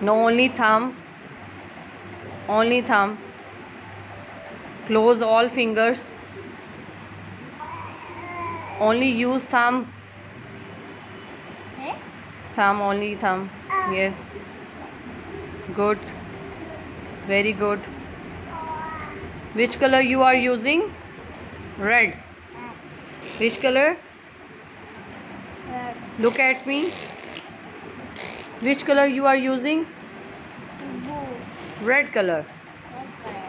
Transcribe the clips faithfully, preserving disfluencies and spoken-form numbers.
No, only thumb. Only thumb. Close all fingers. Only use thumb. Eh? Thumb, only thumb. Yes. Good. Very good. Which color you are using? Red. Which color? Red. Look at me. Which color you are using? Blue. Red color. Red color.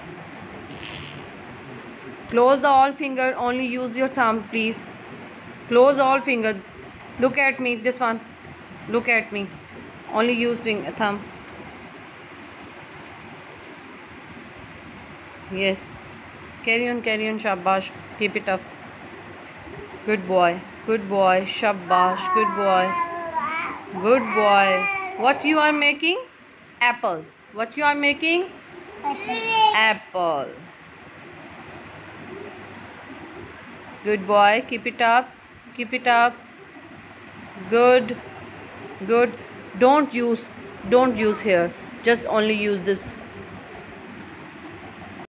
Close the all finger. Only use your thumb, please. Close all finger. Look at me. This one. Look at me. Only use finger, thumb. Yes. Carry on, carry on. Shabash. Keep it up. Good boy. Good boy. Shabash. Good boy. Good boy. What you are making? Apple. What you are making? Apple. Good boy. Keep it up. Keep it up. Good. Good. Don't use. Don't use here. Just only use this.